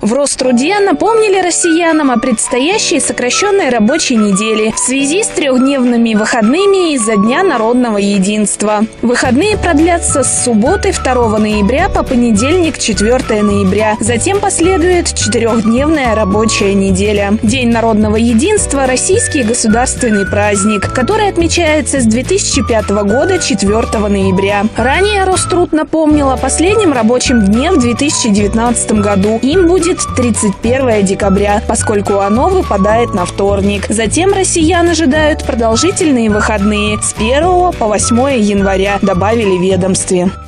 В Роструде напомнили россиянам о предстоящей сокращенной рабочей неделе в связи с трехдневными выходными из-за Дня народного единства. Выходные продлятся с субботы 2 ноября по понедельник 4 ноября. Затем последует 4-дневная рабочая неделя. День народного единства – российский государственный праздник, который отмечается с 2005 года 4 ноября. Ранее Роструд напомнил о последнем рабочем дне в 2019 году. Им будет 31 декабря, поскольку оно выпадает на вторник. Затем россиян ожидают продолжительные выходные с 1 по 8 января, добавили в ведомстве.